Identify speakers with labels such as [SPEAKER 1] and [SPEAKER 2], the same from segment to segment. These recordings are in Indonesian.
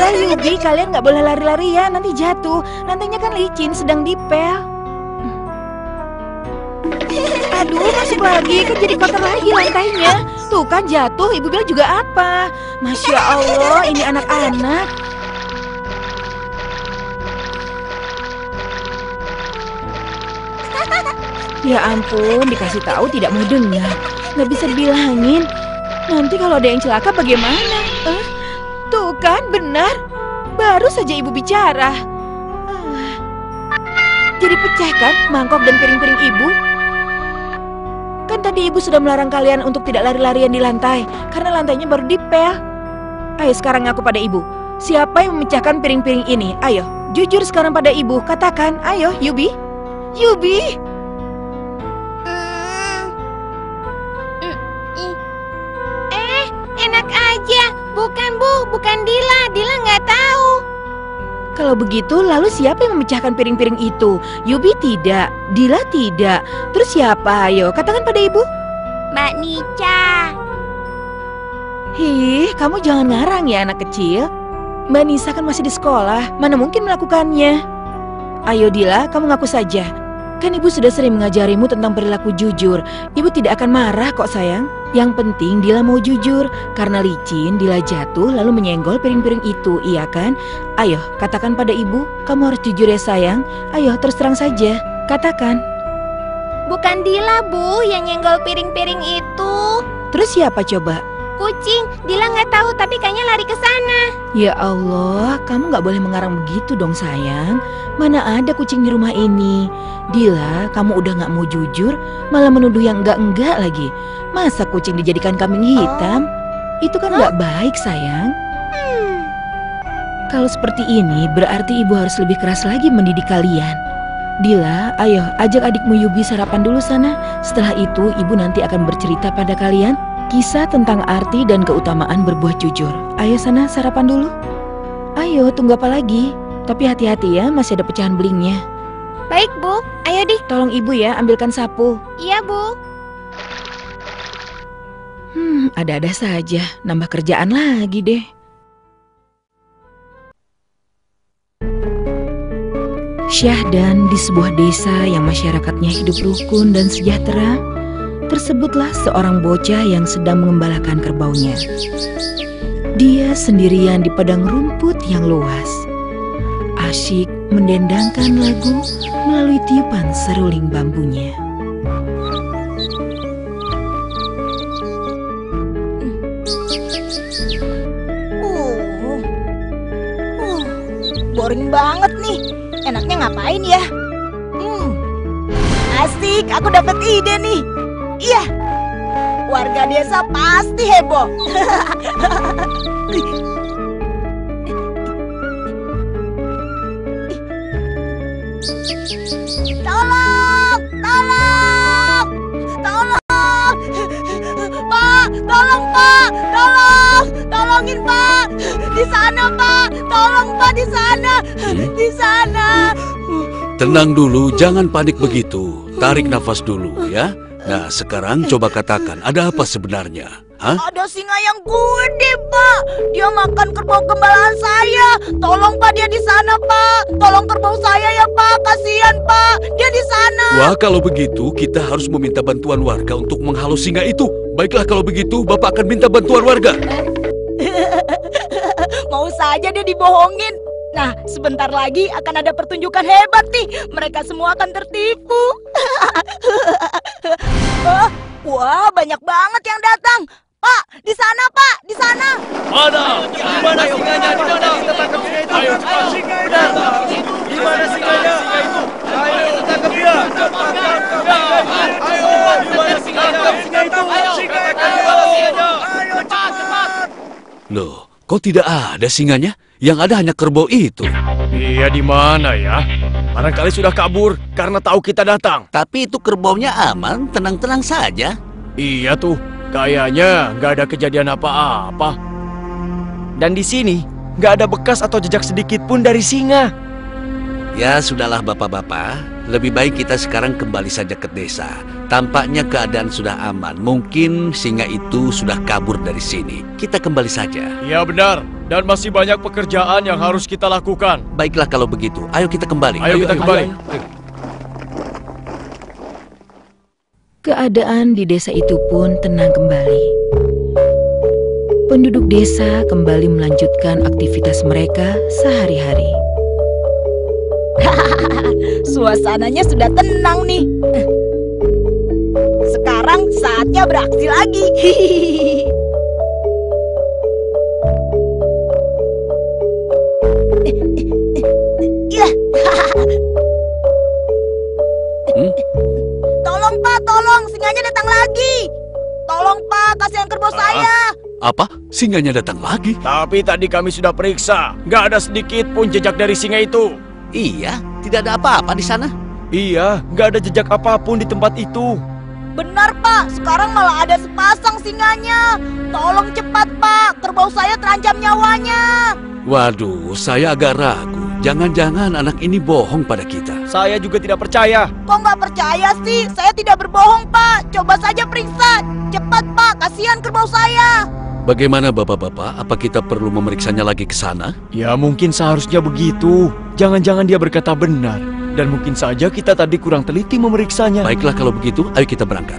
[SPEAKER 1] Udah Yubi, kalian nggak boleh lari-larian, nanti jatuh. Lantainya kan licin, sedang dipel. Aduh, masuk lagi, kan jadi kotor lagi lantainya. Tuh kan jatuh, ibu bilang juga apa. Masya Allah, ini anak-anak. Ya ampun, dikasih tahu tidak mau dengar. Nggak bisa dibilangin. Nanti kalau ada yang celaka bagaimana? Tuh kan, benar. Baru saja ibu bicara. Jadi pecah kan mangkok dan piring-piring ibu? Kan tadi ibu sudah melarang kalian untuk tidak lari-larian di lantai, karena lantainya baru dipel. Ayo sekarang ngaku pada ibu. Siapa yang memecahkan piring-piring ini? Ayo, jujur sekarang pada ibu. Katakan, ayo Yubi. Yubi.
[SPEAKER 2] Enak aja. Bukan Bu, bukan Dila. Dila nggak tahu.
[SPEAKER 1] Kalau begitu, lalu siapa yang memecahkan piring-piring itu? Yubi tidak, Dila tidak. Terus siapa? Ayo, katakan pada ibu.
[SPEAKER 2] Mbak Nica.
[SPEAKER 1] Hih, kamu jangan ngarang ya anak kecil. Mbak Nisa kan masih di sekolah, mana mungkin melakukannya. Ayo Dila, kamu ngaku saja. Kan ibu sudah sering mengajarimu tentang perilaku jujur. Ibu tidak akan marah kok sayang. Yang penting Dila mau jujur. Karena licin, Dila jatuh lalu menyenggol piring-piring itu, iya kan? Ayo, katakan pada ibu, kamu harus jujur ya sayang. Ayo, terus terang saja, katakan.
[SPEAKER 2] Bukan Dila Bu yang nyenggol piring-piring itu.
[SPEAKER 1] Terus siapa coba?
[SPEAKER 2] Kucing. Dila nggak tahu tapi kayaknya lari ke sana.
[SPEAKER 1] Ya Allah, kamu nggak boleh mengarang begitu dong sayang. Mana ada kucing di rumah ini? Dila, kamu udah nggak mau jujur, malah menuduh yang enggak-enggak lagi. Masa kucing dijadikan kambing hitam? Itu kan nggak baik sayang. Kalau seperti ini, berarti ibu harus lebih keras lagi mendidik kalian. Dila, ayo ajak adikmu Yubi sarapan dulu sana. Setelah itu, ibu nanti akan bercerita pada kalian kisah tentang arti dan keutamaan berbuat jujur. Ayo sana sarapan dulu. Ayo, tunggu apa lagi? Tapi hati-hati ya, masih ada pecahan belingnya.
[SPEAKER 2] Baik Bu, ayo di.
[SPEAKER 1] Tolong ibu ya, ambilkan sapu.
[SPEAKER 2] Iya Bu.
[SPEAKER 1] Ada-ada saja, nambah kerjaan lagi deh. Syahdan di sebuah desa yang masyarakatnya hidup rukun dan sejahtera, tersebutlah seorang bocah yang sedang mengembalakan kerbaunya. Dia sendirian di padang rumput yang luas, asyik mendendangkan lagu melalui tiupan seruling bambunya.
[SPEAKER 3] Boring banget nih. Enaknya ngapain ya? Asik, aku dapat ide nih. Iya, warga desa pasti heboh. Tolong, tolong, tolong, Pak, tolong Pak, tolongin Pak, di sana Pak, tolong Pak di sana, di sana.
[SPEAKER 4] Tenang dulu, jangan panik begitu. Tarik nafas dulu ya. Nah, sekarang coba katakan, ada apa sebenarnya? Hah?
[SPEAKER 3] Ada singa yang gede, Pak. Dia makan kerbau gembalaan saya. Tolong, Pak, dia di sana, Pak. Tolong kerbau saya ya, Pak. Kasihan, Pak. Dia di sana.
[SPEAKER 4] Wah, kalau begitu kita harus meminta bantuan warga untuk menghalau singa itu. Baiklah, kalau begitu Bapak akan minta bantuan warga.
[SPEAKER 3] Mau saja dia dibohongin. Nah, sebentar lagi akan ada pertunjukan hebat nih. Mereka semua akan tertipu. Wah, banyak banget yang datang. Pak, di sana, Pak, di sana.
[SPEAKER 5] Mana? Di mana singanya? Di mana? Kita tangkap singa itu. Ayo, cepat. Singa itu. Di mana singanya? Ayo, kita tangkap dia. Ayo, di mana singanya? Singa itu. Singa itu. Ayo, cepat.
[SPEAKER 4] Loh, kok tidak ada singanya? Yang ada hanya kerbau itu.
[SPEAKER 5] Iya, di mana ya? Barangkali sudah kabur karena tahu kita datang.
[SPEAKER 6] Tapi itu kerbaunya aman, tenang-tenang saja.
[SPEAKER 5] Iya tuh, kayaknya nggak ada kejadian apa-apa. Dan di sini nggak ada bekas atau jejak sedikit pun dari singa.
[SPEAKER 6] Ya sudahlah bapak-bapak, lebih baik kita sekarang kembali saja ke desa. Tampaknya keadaan sudah aman. Mungkin singa itu sudah kabur dari sini. Kita kembali saja.
[SPEAKER 5] Iya benar. Dan masih banyak pekerjaan yang harus kita lakukan.
[SPEAKER 6] Baiklah kalau begitu, ayo kita kembali.
[SPEAKER 5] Ayo kita kembali.
[SPEAKER 1] Keadaan di desa itu pun tenang kembali. Penduduk desa kembali melanjutkan aktivitas mereka sehari-hari.
[SPEAKER 3] Suasananya sudah tenang nih. Sekarang saatnya beraksi lagi. Ya. Tolong Pak, tolong, singanya datang lagi. Tolong Pak, kasihan kerbau saya.
[SPEAKER 4] Apa? Singanya datang lagi?
[SPEAKER 5] Tapi tadi kami sudah periksa, nggak ada sedikit pun jejak dari singa itu.
[SPEAKER 6] Iya, tidak ada apa-apa di sana.
[SPEAKER 5] Iya, nggak ada jejak apapun di tempat itu.
[SPEAKER 3] Benar Pak, sekarang malah ada sepasang singanya. Tolong cepat Pak, kerbau saya terancam nyawanya.
[SPEAKER 4] Waduh, saya agak ragu. Jangan-jangan anak ini bohong pada kita.
[SPEAKER 5] Saya juga tidak percaya.
[SPEAKER 3] Kok nggak percaya sih? Saya tidak berbohong Pak. Coba saja periksa. Cepat Pak, kasihan kerbau saya.
[SPEAKER 4] Bagaimana bapak-bapak? Apa kita perlu memeriksanya lagi ke sana?
[SPEAKER 5] Ya mungkin seharusnya begitu. Jangan-jangan dia berkata benar. Dan mungkin saja kita tadi kurang teliti memeriksanya.
[SPEAKER 4] Baiklah kalau begitu, ayo kita berangkat.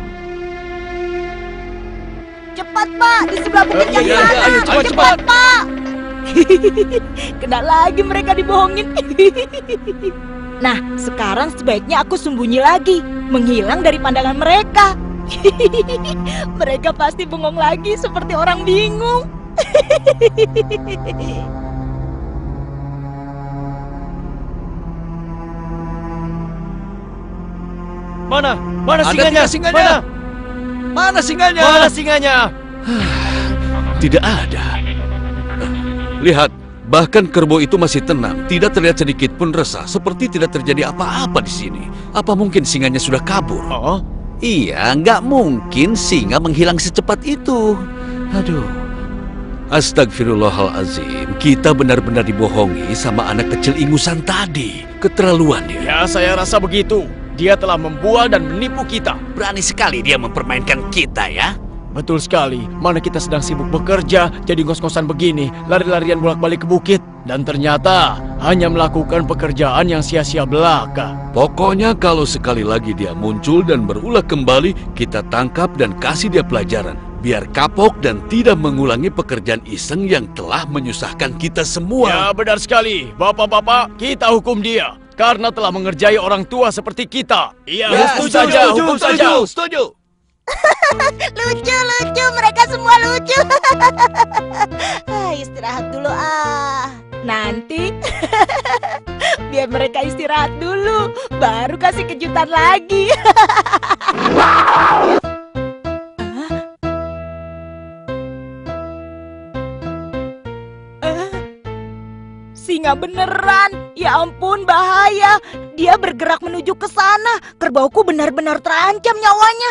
[SPEAKER 3] Cepat Pak, di sebelah bukit yang
[SPEAKER 5] iya,
[SPEAKER 3] sana.
[SPEAKER 5] ayo, cepat,
[SPEAKER 3] Cepat Pak. Kena lagi mereka dibohongin. Nah, sekarang sebaiknya aku sembunyi lagi, menghilang dari pandangan mereka. Mereka pasti bengong lagi seperti orang bingung.
[SPEAKER 5] Mana? Mana
[SPEAKER 4] Ada
[SPEAKER 5] singanya?
[SPEAKER 4] tidak singanya? Mana singanya?
[SPEAKER 5] Mana singanya?
[SPEAKER 4] Tidak ada. Lihat, bahkan kerbau itu masih tenang. Tidak terlihat sedikit pun resah, seperti tidak terjadi apa-apa di sini. Apa mungkin singanya sudah kabur?
[SPEAKER 5] Oh?
[SPEAKER 6] Iya, nggak mungkin singa menghilang secepat itu.
[SPEAKER 4] Aduh. Astagfirullahalazim, kita benar-benar dibohongi sama anak kecil ingusan tadi. Keterlaluan dia.
[SPEAKER 5] Ya, saya rasa begitu. Dia telah membual dan menipu kita.
[SPEAKER 6] Berani sekali dia mempermainkan kita ya.
[SPEAKER 5] Betul sekali. Mana kita sedang sibuk bekerja, jadi ngos-ngosan begini, lari-larian bolak-balik ke bukit. Dan ternyata hanya melakukan pekerjaan yang sia-sia belaka.
[SPEAKER 4] Pokoknya kalau sekali lagi dia muncul dan berulah kembali, kita tangkap dan kasih dia pelajaran. Biar kapok dan tidak mengulangi pekerjaan iseng yang telah menyusahkan kita semua.
[SPEAKER 5] Ya, benar sekali. Bapak-bapak, kita hukum dia. Karena telah mengerjai orang tua seperti kita. Iya, hukum saja, hukum saja.
[SPEAKER 4] Setuju.
[SPEAKER 3] Lucu, mereka semua lucu. Istirahat dulu Nanti biar mereka istirahat dulu, baru kasih kejutan lagi. Singa beneran, ya ampun bahaya. Dia bergerak menuju ke sana. Kerbauku benar-benar terancam nyawanya.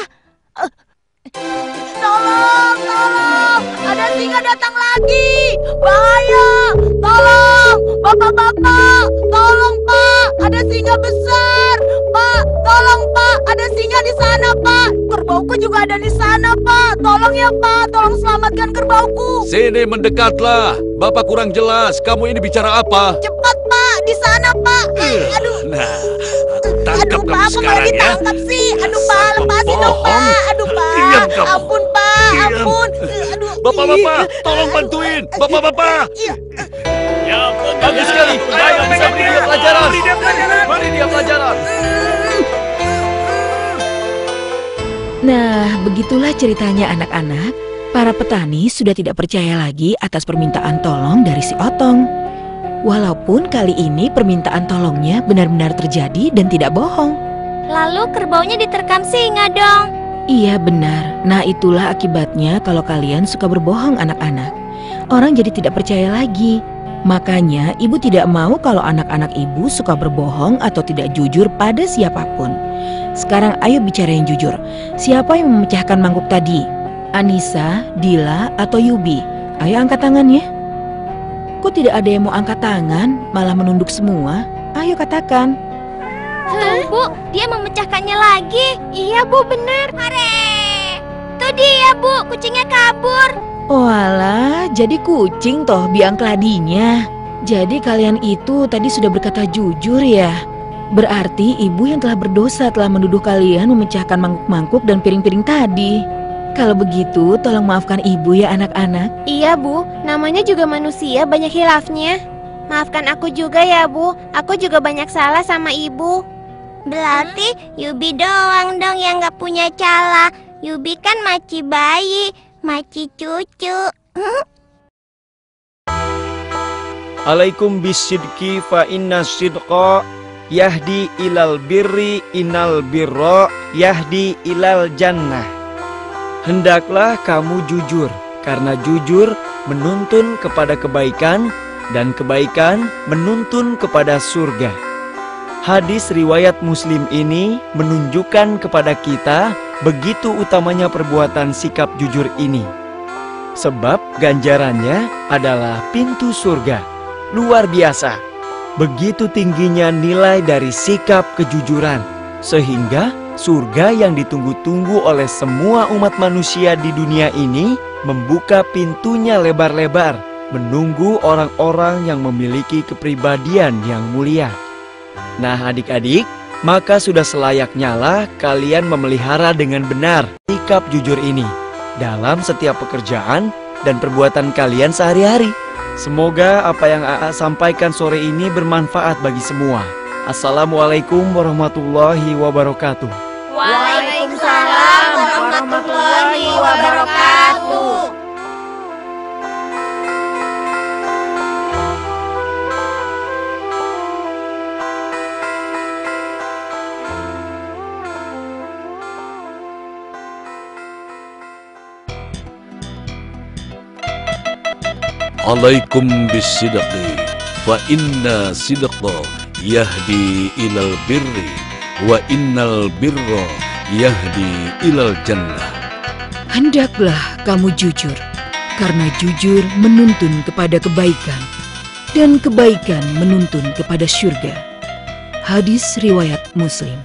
[SPEAKER 3] Tolong, ada singa datang lagi. Bahaya, tolong, bapak-bapak, tolong Pak, ada singa besar. Pak, tolong Pak, ada singa di sana Pak. Kerbauku juga ada di sana Pak. Tolong ya Pak, tolong selamatkan kerbauku.
[SPEAKER 4] Sini mendekatlah. Bapak kurang jelas. Kamu ini bicara apa?
[SPEAKER 3] Cepat Pak, di sana Pak. Aduh.
[SPEAKER 6] Nah, aku tangkap kamu
[SPEAKER 3] Pak,
[SPEAKER 6] sekarang
[SPEAKER 3] malah
[SPEAKER 6] ya.
[SPEAKER 3] ditangkap sih. Aduh Pak, lepasin dong Pak. Aduh Pak,
[SPEAKER 6] Diam kamu.
[SPEAKER 3] ampun Pak,
[SPEAKER 6] Diam.
[SPEAKER 3] ampun. Aduh.
[SPEAKER 4] Bapak-bapak, tolong bantuin. Bapak-bapak.
[SPEAKER 3] Iya.
[SPEAKER 5] Ya, bagus sekali. Ayo, bisa beri dia pelajaran. Beri dia pelajaran.
[SPEAKER 1] Nah, begitulah ceritanya anak-anak. Para petani sudah tidak percaya lagi atas permintaan tolong dari si Otong. Walaupun kali ini permintaan tolongnya benar-benar terjadi dan tidak bohong.
[SPEAKER 2] Lalu kerbaunya diterkam singa dong.
[SPEAKER 1] Iya benar. Nah itulah akibatnya kalau kalian suka berbohong anak-anak. Orang jadi tidak percaya lagi. Makanya ibu tidak mau kalau anak-anak ibu suka berbohong atau tidak jujur pada siapapun. Sekarang ayo bicara yang jujur. Siapa yang memecahkan mangkuk tadi? Anissa, Dila, atau Yubi? Ayo angkat tangannya. Kok tidak ada yang mau angkat tangan, malah menunduk semua? Ayo katakan.
[SPEAKER 2] Tuh Bu, dia memecahkannya lagi. Iya Bu, benar. Hore! Tuh dia Bu, kucingnya kabur.
[SPEAKER 1] Walah, jadi kucing toh biang keladinya. Jadi kalian itu tadi sudah berkata jujur ya? Berarti ibu yang telah berdosa telah menuduh kalian memecahkan mangkuk-mangkuk dan piring-piring tadi. Kalau begitu, tolong maafkan ibu ya anak-anak.
[SPEAKER 2] Iya Bu, namanya juga manusia, banyak hilafnya. Maafkan aku juga ya Bu, aku juga banyak salah sama ibu. Berarti Yubi doang dong yang gak punya salah. Yubi kan maci bayi, maci cucu.
[SPEAKER 5] Alaikum bisidqi fa inna sidqa yahdi ilal birri innal birra yahdi ilal jannah. Hendaklah kamu jujur, karena jujur menuntun kepada kebaikan dan kebaikan menuntun kepada surga. Hadis riwayat Muslim ini menunjukkan kepada kita begitu utamanya perbuatan sikap jujur ini. Sebab ganjarannya adalah pintu surga. Luar biasa. Begitu tingginya nilai dari sikap kejujuran, sehingga surga yang ditunggu-tunggu oleh semua umat manusia di dunia ini membuka pintunya lebar-lebar, menunggu orang-orang yang memiliki kepribadian yang mulia. Nah adik-adik, maka sudah selayaknya lah kalian memelihara dengan benar sikap jujur ini dalam setiap pekerjaan dan perbuatan kalian sehari-hari. Semoga apa yang AA sampaikan sore ini bermanfaat bagi semua. Assalamualaikum warahmatullahi wabarakatuh.
[SPEAKER 2] Waalaikumsalam warahmatullahi wabarakatuh.
[SPEAKER 4] Alaikum bisidqi fa inna sidqa yahdi ilal birri wa innal birra yahdi ilal jannah.
[SPEAKER 1] Hendaklah kamu jujur, karena jujur menuntun kepada kebaikan, dan kebaikan menuntun kepada surga. Hadis riwayat Muslim.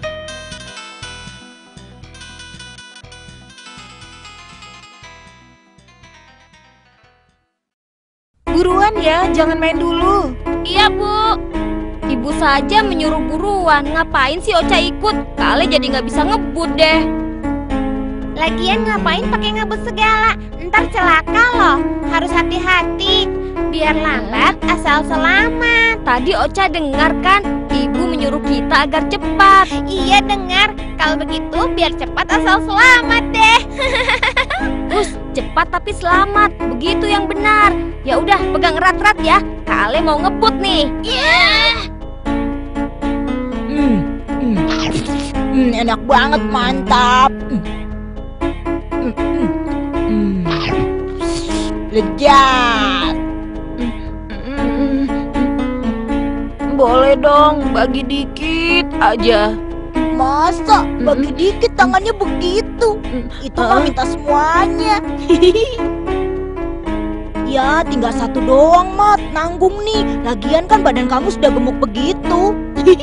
[SPEAKER 1] Buruan ya, jangan main dulu.
[SPEAKER 2] Iya Bu. Ibu saja menyuruh buruan, ngapain sih Ocha ikut? Kali jadi nggak bisa ngebut deh. Lagian ngapain pakai ngebut segala? Ntar celaka loh, harus hati-hati. Biar lambat asal selamat. Tadi Ocha dengar kan, ibu menyuruh kita agar cepat. Iya dengar, kalau begitu biar cepat asal selamat deh. Us, cepat tapi selamat, begitu yang benar. Ya udah, pegang erat-erat ya. Kale mau ngebut nih.
[SPEAKER 3] Enak banget, mantap. Lezat.
[SPEAKER 1] Boleh dong, bagi dikit aja.
[SPEAKER 3] Masa bagi dikit tangannya begitu? Itu mah minta semuanya. Ya tinggal satu doang, Mat. Nanggung nih. Lagian kan badan kamu sudah gemuk begitu.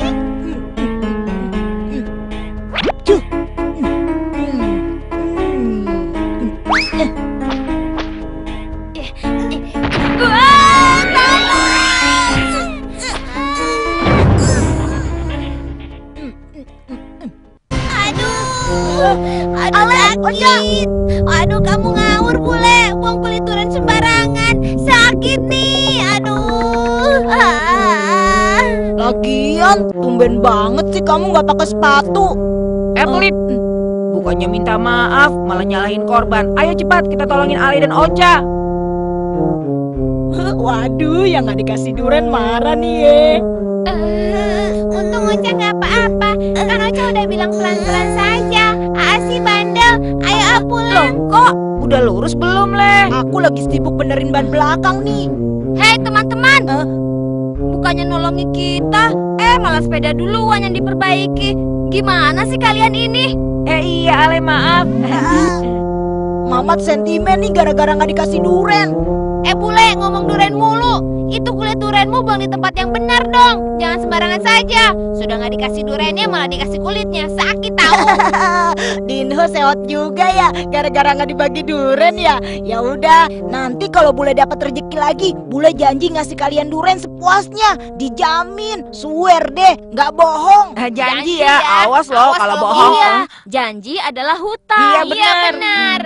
[SPEAKER 3] Cuh.
[SPEAKER 2] Aduh, kamu ngawur bule, buang pelituran sembarangan. Sakit nih, aduh.
[SPEAKER 3] Lagian tumben banget sih kamu nggak pakai sepatu.
[SPEAKER 1] Pelit, bukannya minta maaf, malah nyalahin korban. Ayo cepat, kita tolongin Ali dan Ocha.
[SPEAKER 3] Waduh, yang nggak dikasih duren marah nih ye.
[SPEAKER 2] Untung Ocha nggak apa-apa. Kan Ocha udah bilang pelan-pelan saja. Asih bandel, ayo pulang.
[SPEAKER 1] Kok udah lurus belum, Leh?
[SPEAKER 3] Aku lagi sibuk benerin ban belakang nih.
[SPEAKER 2] Hei teman-teman, bukannya nolongi kita, malah sepeda duluan yang diperbaiki. Gimana sih kalian ini?
[SPEAKER 1] Iya, Ale, maaf.
[SPEAKER 3] Mamat sentimen nih gara-gara nggak dikasih duren.
[SPEAKER 2] Bule ngomong duren mulu. itu kulit durenmu buang di tempat yang benar dong. Jangan sembarangan saja. Sudah nggak dikasih durennya malah dikasih kulitnya. Sakit tahu.
[SPEAKER 3] Dinho sewot juga ya, gara-gara nggak dibagi duren ya. Ya udah, nanti kalau Bule dapat rezeki lagi, Bule janji ngasih kalian duren sepuasnya. Dijamin, swear deh, nggak bohong.
[SPEAKER 1] Janji ya, awas loh kalau bohong.
[SPEAKER 2] Iya, janji adalah hutang.
[SPEAKER 1] Iya, benar.
[SPEAKER 2] benar.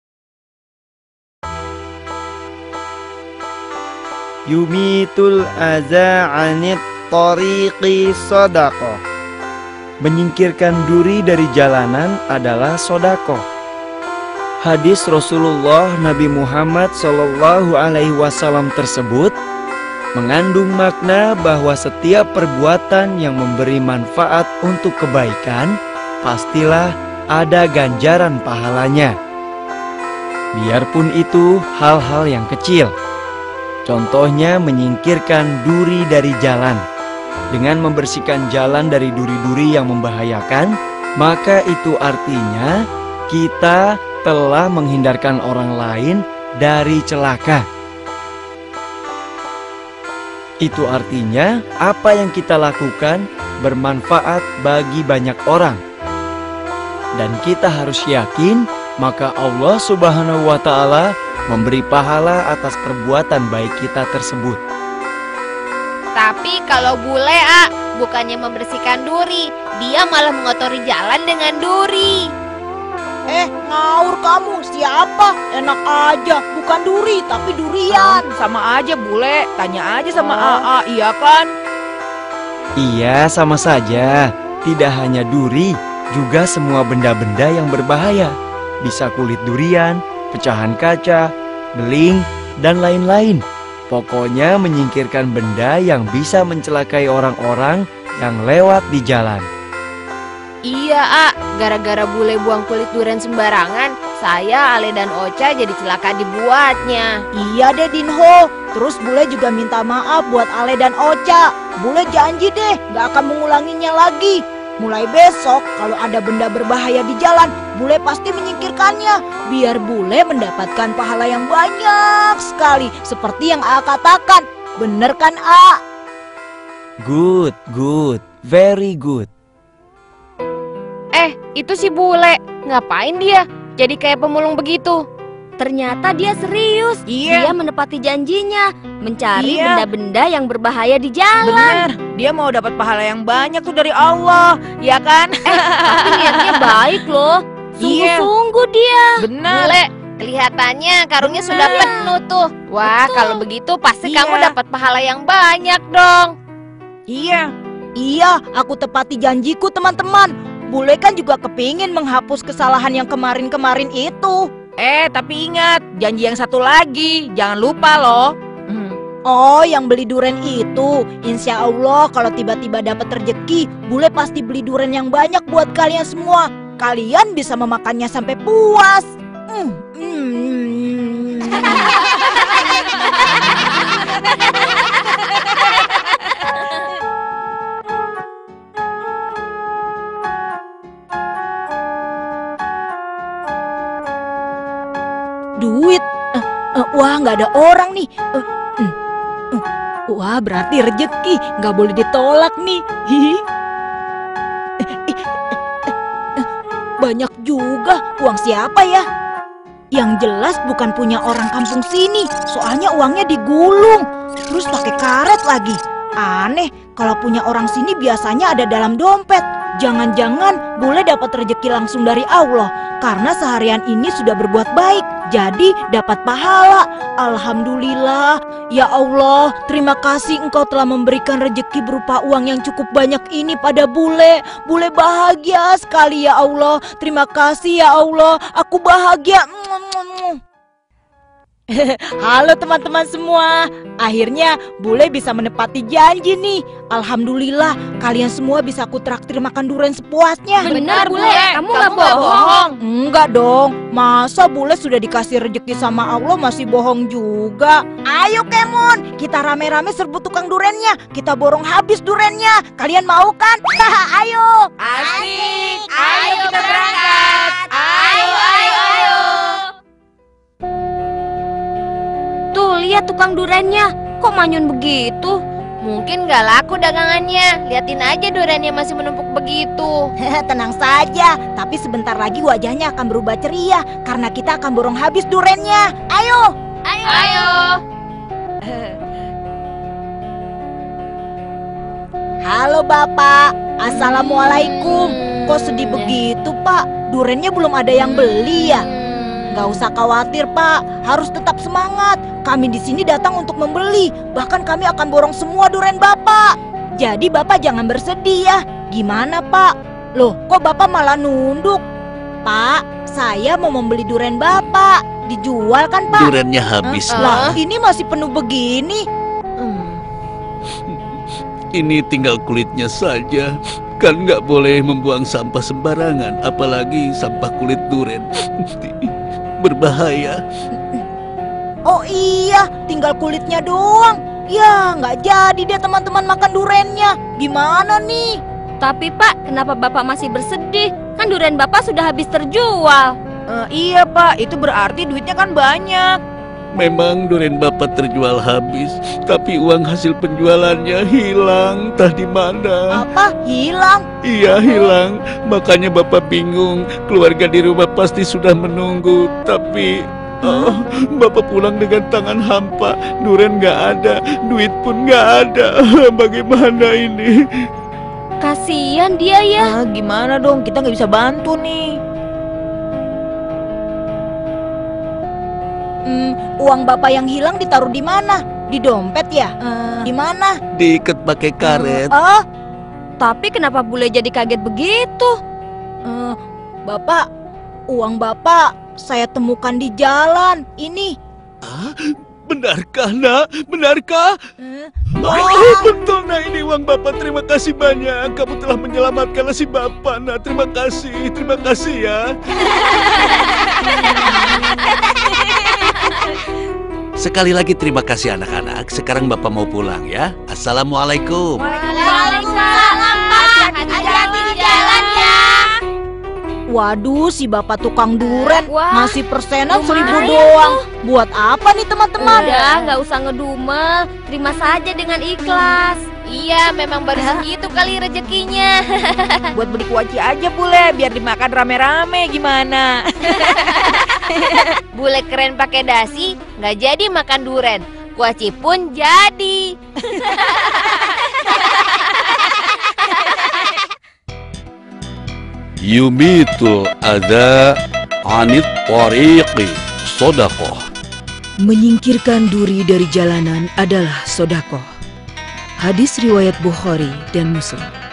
[SPEAKER 5] Yumitul aza anit tariqi sodaqoh. Menyingkirkan duri dari jalanan adalah sodakoh. Hadis Rasulullah Nabi Muhammad SAW tersebut mengandung makna bahwa setiap perbuatan yang memberi manfaat untuk kebaikan pastilah ada ganjaran pahalanya. Biarpun itu hal-hal yang kecil. Contohnya menyingkirkan duri dari jalan. Dengan membersihkan jalan dari duri-duri yang membahayakan, maka itu artinya kita telah menghindarkan orang lain dari celaka. Itu artinya apa yang kita lakukan bermanfaat bagi banyak orang. Dan kita harus yakin, maka Allah Subhanahu wa Ta'ala memberi pahala atas perbuatan baik kita tersebut.
[SPEAKER 2] Tapi kalau bule, bukannya membersihkan duri, dia malah mengotori jalan dengan duri.
[SPEAKER 3] Ngawur kamu, siapa? Enak aja, bukan duri tapi durian.
[SPEAKER 1] Sama aja Bule, tanya aja sama AA, iya kan?
[SPEAKER 5] Iya, sama saja. Tidak hanya duri, juga semua benda-benda yang berbahaya. Bisa kulit durian, pecahan kaca, beling, dan lain-lain. Pokoknya menyingkirkan benda yang bisa mencelakai orang-orang yang lewat di jalan.
[SPEAKER 2] Iya, gara-gara bule buang kulit durian sembarangan, saya, Ale, dan Ocha jadi celaka dibuatnya.
[SPEAKER 3] Iya deh Dinho, terus Bule juga minta maaf buat Ale dan Ocha. Bule janji deh gak akan mengulanginya lagi. Mulai besok kalau ada benda berbahaya di jalan, Bule pasti menyingkirkannya. Biar Bule mendapatkan pahala yang banyak sekali, seperti yang A katakan. Bener kan A?
[SPEAKER 5] Good, very good.
[SPEAKER 2] Itu si bule, ngapain dia? Jadi kayak pemulung begitu. Ternyata dia serius.
[SPEAKER 1] Iya.
[SPEAKER 2] Dia menepati janjinya, mencari
[SPEAKER 1] Iya.
[SPEAKER 2] benda-benda yang berbahaya di jalan.
[SPEAKER 1] Bener, dia mau dapat pahala yang banyak tuh dari Allah, ya kan?
[SPEAKER 2] Tapi niatnya baik loh. Sungguh-sungguh dia.
[SPEAKER 1] Bener.
[SPEAKER 2] Bule, kelihatannya karungnya
[SPEAKER 1] Bener.
[SPEAKER 2] sudah penuh tuh. Wah, kalau begitu pasti
[SPEAKER 1] Iya.
[SPEAKER 2] kamu dapat pahala yang banyak dong.
[SPEAKER 3] Iya, aku tepati janjiku teman-teman. Bule kan juga kepingin menghapus kesalahan yang kemarin-kemarin itu.
[SPEAKER 1] Tapi ingat, janji yang satu lagi, jangan lupa loh.
[SPEAKER 3] Oh, yang beli duren itu. Insya Allah kalau tiba-tiba dapat rezeki, Bule pasti beli duren yang banyak buat kalian semua. Kalian bisa memakannya sampai puas. Duit. Wah, nggak ada orang nih. Wah, berarti rezeki nggak boleh ditolak nih. Banyak juga. Uang siapa ya? Yang jelas bukan punya orang kampung sini. Soalnya uangnya digulung. Terus pakai karet lagi. Aneh, kalau punya orang sini biasanya ada dalam dompet. Jangan-jangan Bule dapat rezeki langsung dari Allah. Karena seharian ini sudah berbuat baik, jadi dapat pahala. Alhamdulillah. Ya Allah, terima kasih Engkau telah memberikan rezeki berupa uang yang cukup banyak ini pada Bule. Bule bahagia sekali ya Allah. Terima kasih ya Allah, aku bahagia. Halo teman-teman semua. Akhirnya Bule bisa menepati janji nih. Alhamdulillah, kalian semua bisa aku traktir makan durian sepuasnya.
[SPEAKER 2] Benar, Bule. Kamu nggak bohong.
[SPEAKER 3] Enggak dong. Masa Bule sudah dikasih rezeki sama Allah masih bohong juga? Ayo Kemon, kita rame-rame serbu tukang durennya. Kita borong habis durennya. Kalian mau kan? Ayo.
[SPEAKER 1] Asik, ayo kita berangkat.
[SPEAKER 2] Ayo. Tuh, lihat tukang durennya. kok manyun begitu? Mungkin gak laku dagangannya. Liatin aja duriannya masih menumpuk begitu.
[SPEAKER 3] Tenang saja, tapi sebentar lagi wajahnya akan berubah ceria karena kita akan borong habis duriannya. Ayo!
[SPEAKER 2] Ayo.
[SPEAKER 3] Halo Bapak, Assalamualaikum. Kok sedih begitu Pak? Duriannya belum ada yang beli ya? Gak usah khawatir Pak, harus tetap semangat. Kami di sini datang untuk membeli. Bahkan kami akan borong semua durian Bapak. Jadi Bapak jangan bersedih ya. Gimana Pak? Loh, kok Bapak malah nunduk? Pak, saya mau membeli durian Bapak. Dijual kan Pak?
[SPEAKER 6] Duriannya habis,
[SPEAKER 3] Lah,
[SPEAKER 6] Ma.
[SPEAKER 3] ini masih penuh begini.
[SPEAKER 4] Ini tinggal kulitnya saja. Kan nggak boleh membuang sampah sembarangan, apalagi sampah kulit durian. Berbahaya.
[SPEAKER 3] Oh iya, tinggal kulitnya doang. Ya, nggak jadi deh teman-teman makan duriannya. Gimana nih?
[SPEAKER 2] Tapi Pak, kenapa Bapak masih bersedih? Kan durian Bapak sudah habis terjual.
[SPEAKER 1] Iya Pak, itu berarti duitnya kan banyak.
[SPEAKER 4] Memang durian Bapak terjual habis, tapi uang hasil penjualannya hilang, entah di mana.
[SPEAKER 3] Apa? Hilang?
[SPEAKER 4] Iya, hilang. Makanya Bapak bingung. Keluarga di rumah pasti sudah menunggu, tapi Bapak pulang dengan tangan hampa. Durian nggak ada, duit pun nggak ada. Bagaimana ini?
[SPEAKER 2] Kasihan dia ya.
[SPEAKER 1] Gimana dong, kita nggak bisa bantu nih.
[SPEAKER 3] Uang Bapak yang hilang ditaruh di mana? Di dompet ya? Di mana?
[SPEAKER 6] Diikat pakai karet.
[SPEAKER 2] Tapi kenapa bule jadi kaget begitu?
[SPEAKER 3] Bapak, uang Bapak saya temukan di jalan. Ini.
[SPEAKER 4] Benarkah, Nak? Benarkah? Betul, Nak. Ini uang Bapak. Terima kasih banyak. Kamu telah menyelamatkan si Bapak, Nak. Terima kasih. Terima kasih ya.
[SPEAKER 6] Sekali lagi terima kasih anak-anak. Sekarang Bapak mau pulang ya. Assalamualaikum.
[SPEAKER 2] Waalaikumsalam Pak. Hati-hati di jalan ya.
[SPEAKER 3] Waduh, si Bapak tukang durian
[SPEAKER 2] Wah,
[SPEAKER 3] ngasih persenan 1.000
[SPEAKER 2] lumayan
[SPEAKER 3] doang. Buat apa nih teman-teman?
[SPEAKER 2] Udah, nggak usah ngedumel. Terima saja dengan ikhlas. Iya, memang baru segitu kali rezekinya.
[SPEAKER 1] Buat beli kuaci aja bule, biar dimakan rame-rame gimana?
[SPEAKER 2] Bule keren pakai dasi, nggak jadi makan duren. Kuaci pun jadi.
[SPEAKER 4] Yumitul adza anit tariqi sodakoh.
[SPEAKER 1] Menyingkirkan duri dari jalanan adalah sodakoh. Hadis riwayat Bukhari dan Muslim.